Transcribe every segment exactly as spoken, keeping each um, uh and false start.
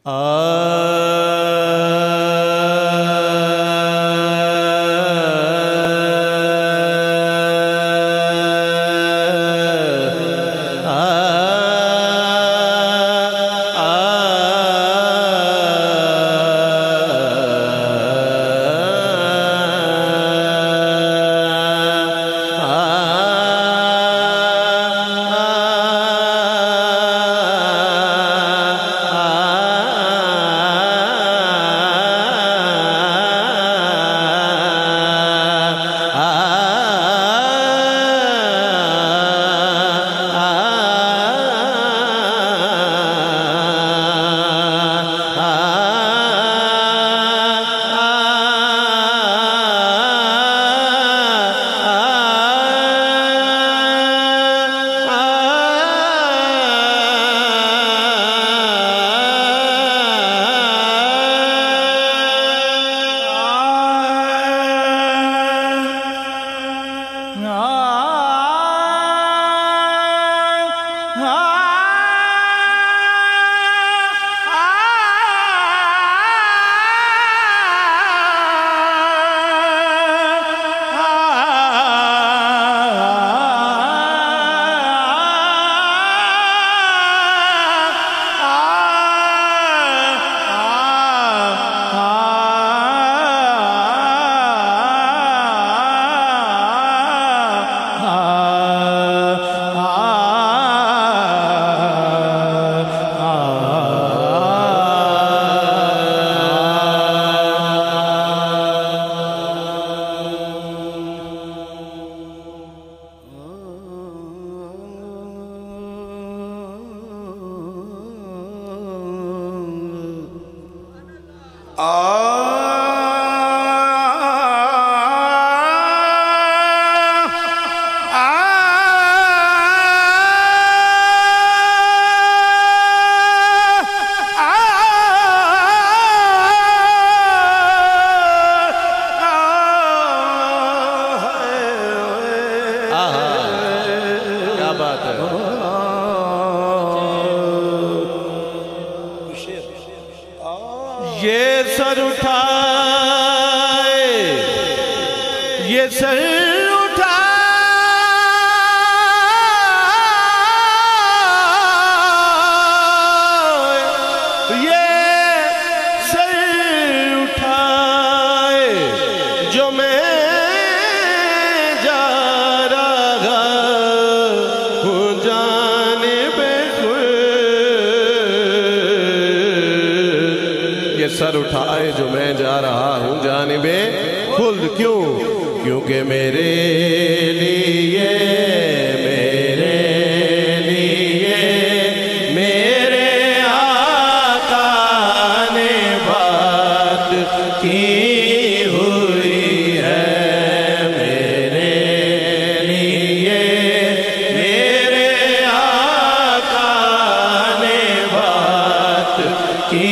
یہ سر اٹھائے یہ سر اٹھائے یہ سر اٹھائے جو میں جا رہا ہوں جانب خلد، یہ سر اٹھائے جو میں جا رہا ہوں جانب خلد، کیوں؟ کیونکہ میرے لیے میرے لیے میرے آقا نے بات کی ہوئی ہے، میرے لیے میرے آقا نے بات کی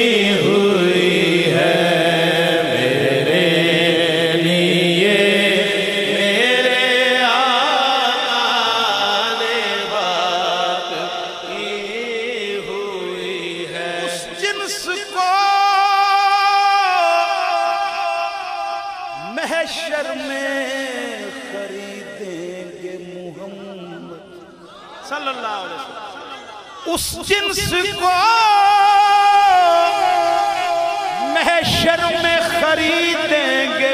محشر میں خریدیں گے محمد صلی اللہ علیہ وسلم، اس جنس کو محشر میں خریدیں گے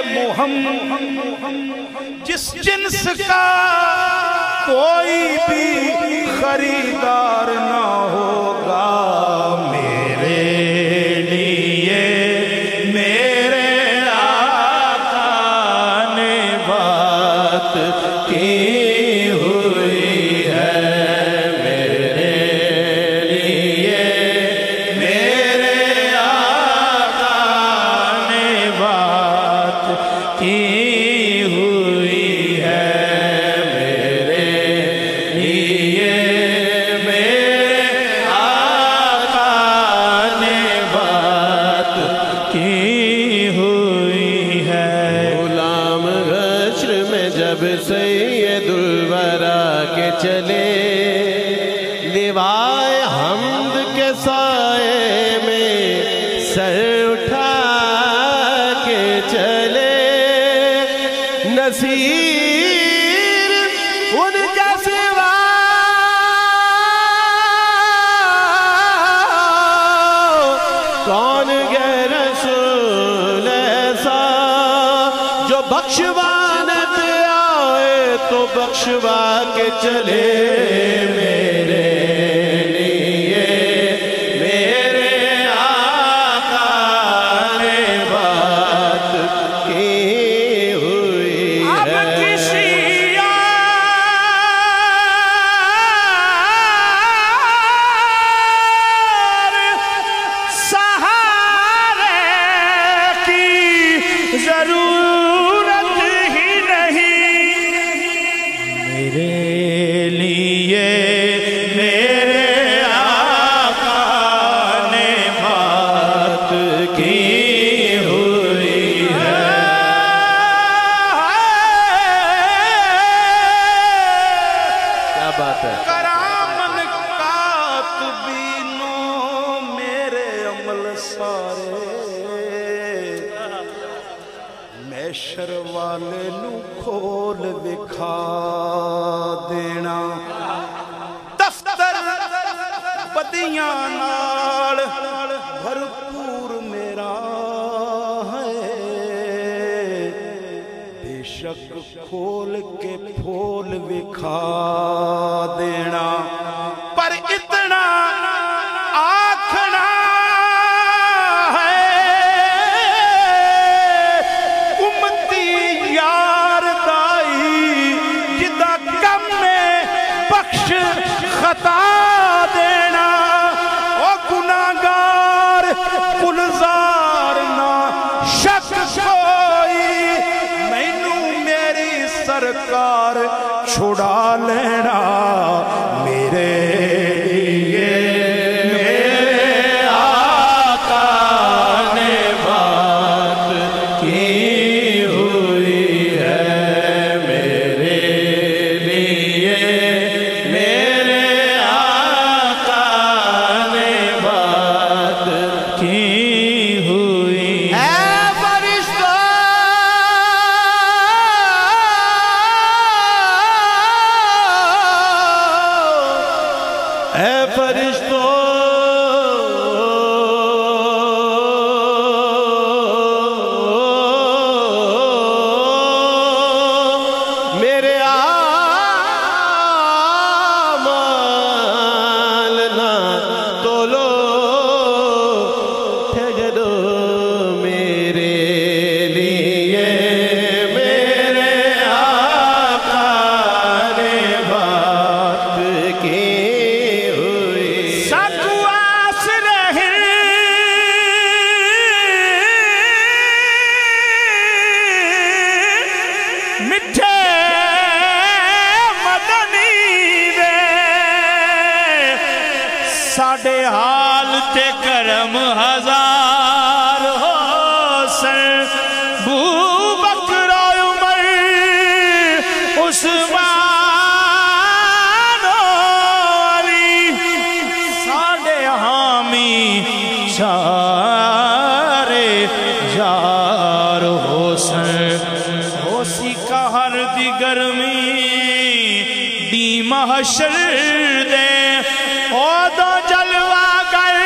محمد، جس جنس کا کوئی بھی خریدار نہ ہوگا، میرے لیے میرے کی ہوئی ہے، میرے لیے میرے آقا نے بات کی ہوئی ہے، میرے لیے میرے آقا کون یہ رسول ایسا جو بخشوانے پہ آئے تو بخشوا کے چلے میرے لیے میرے آقا نے بات کی ہوئی ہے۔ اب کسی ضرورت ہی نہیں میرے لیے میرے آقا نے بات کی ہوئی ہے۔ کیا بات ہے؟ کرامن کاتبینوں میرے عمل سارے میشر والے نو کھول دکھا دینا، دفتر بدیاں نال بھرپور میرا ہے، بے شک کھول کے پھول دکھا دینا، پر اتنا آکھنا خطا دینا، او گناہگار گلزار نہ شک کوئی، مینوں میری سرکار چھڑا لینا میرے لیے میرے آقا نے بات کی ہوئی ہے، میرے لیے اے فرشتوں میرے اعمال نہ تولو، ٹھہرو میرے لیے میرے آقا نے بات کی ساڑھے حال تے کرم ہزار ہو سر، بو بکر عمر عثمان علی، ساڑھے حامی چارے جار ہو سر، ہو سی کہر دی گرمی دی محشر دے، او دو جلوہ گر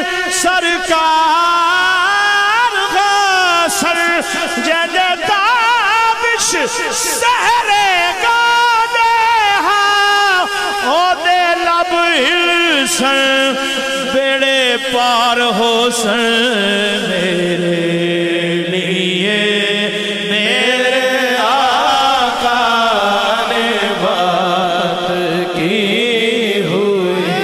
سرکار غاسر، جدے تابش سہرے گا دے ہاں، او دے لب ہلسن بیڑے پار ہو سن میرے لیے میرے آقا نے بات کی ہوئی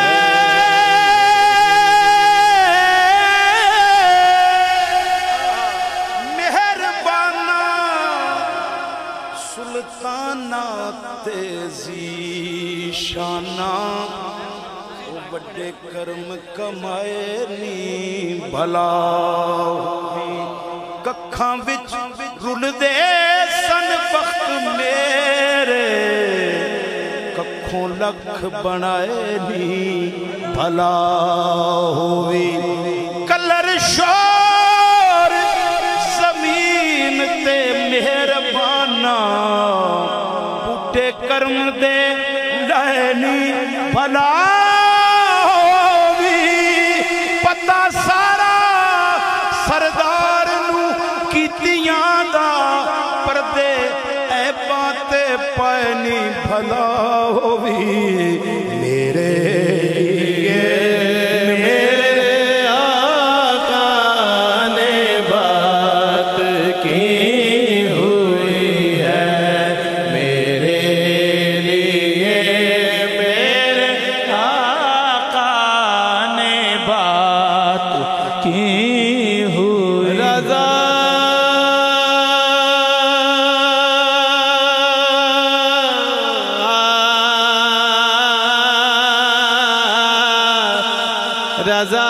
سلطانہ تیزی شانہ، وہ بڑے کرم کمائے نی بھلا ہوئی، ککھاں وچ رل دے سن بخت میرے، ککھوں لکھ بنائے نی بھلا ہوئی، کلر شور زمین تے مہربانہ، بوٹے کرم دے لینی بھلا ہوئی، پتہ سارا کی ہوئی رضا رضا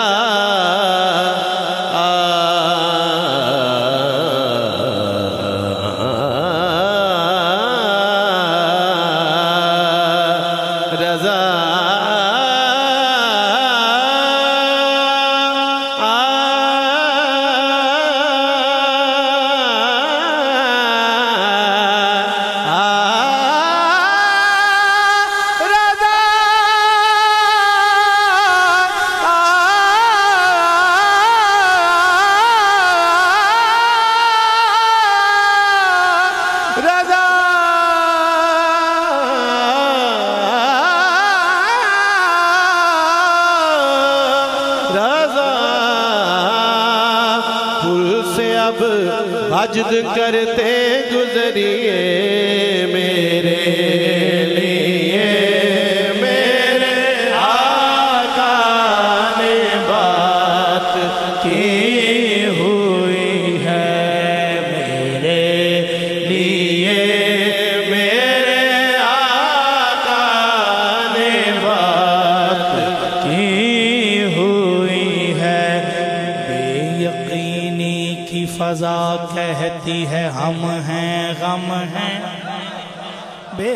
حجد کرتے گزریے میرے لیے میرے آقا نے بات کی ہوئی ہے میرے لیے میرے آقا نے بات کی ہوئی ہے بے یقینی کی فضا کہتی ہے ہم ہیں غم ہیں بے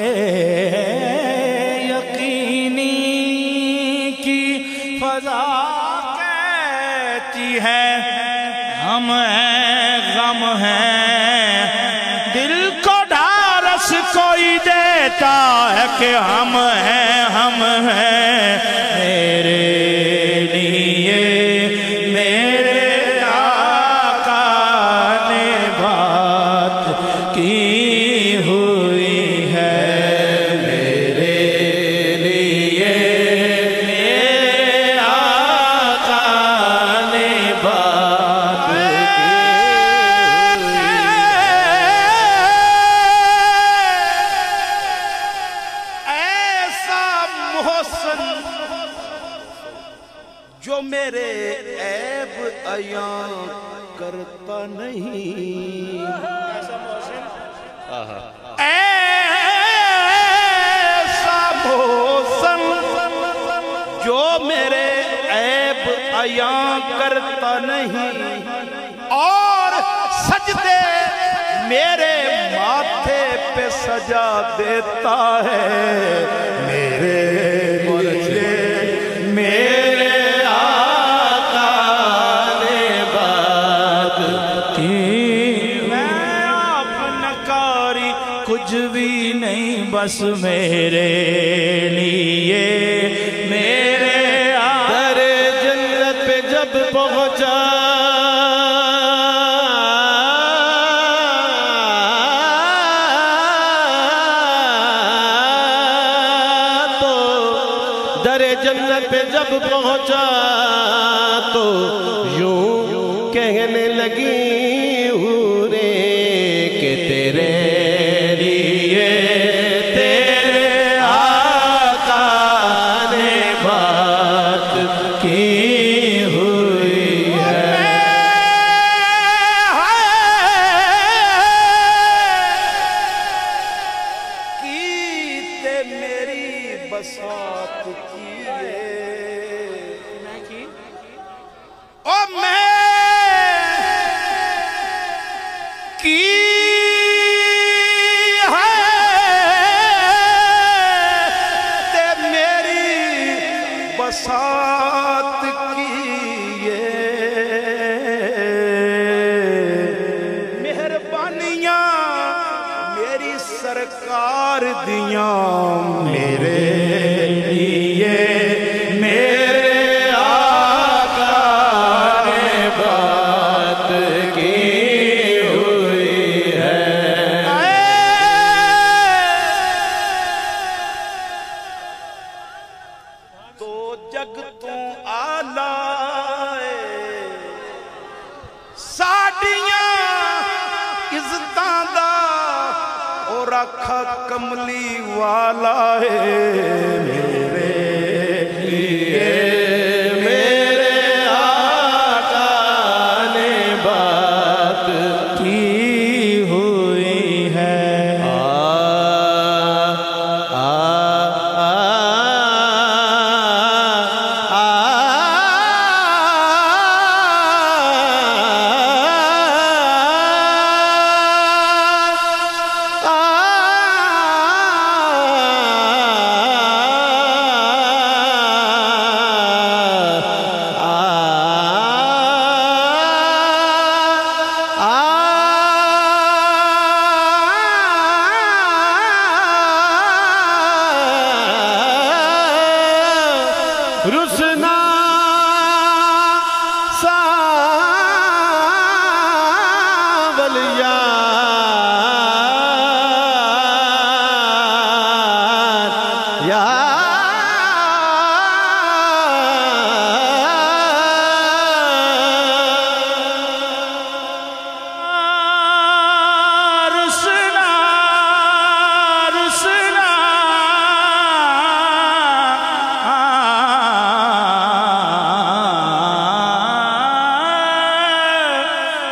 یقینی کی فضا کہتی ہے ہم ہیں غم ہیں دل کو ڈھارس کوئی دیتا ہے کہ ہم ہیں ہم ہیں میرے لیے میرے کی ہوئی ہے میرے لیے میرے آقا نے بات کی ایسا محسن جو میرے عیب عیاں کرتا نہیں ایسا محسن جو میرے عیب عیاں کرتا نہیں اور سجدے میرے ماتھے پہ سجا دیتا ہے میرے لیے میرے آقا نے بات کی میں آپ نکاری کچھ بھی نہیں بس میرے لیے میرے در جنت پہ جب پہنچا تو در جنت پہ جب پہنچا تو یوں کہنے لگی حوریں کہ تیرے لیے تیرے آقا نے بات کی ہوئی ہے کیتے میری بساط کیے او میں کی بساط کیے مہربانیاں میری سرکار دیاں میرے لیے میرے آقا نے بات کی ہوئی ہے تو جگ تو آلائے ساڑیاں عزتاں دا اور رکھا کملی والا ہے میرے لیے میرے آقا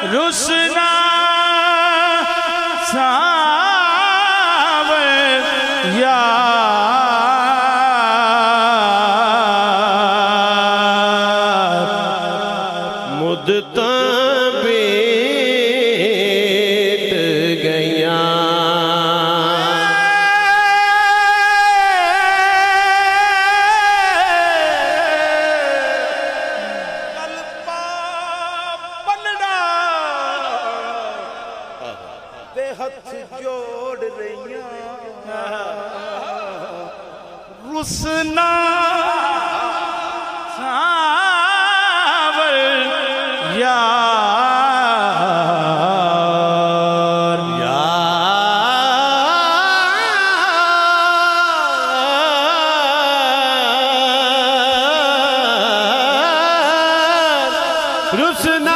رسنا ساور یار مدت بیت گیا کلپا پنڈا دے ہتھ جوڑ رہیاں رسنا ساور یار یار رسنا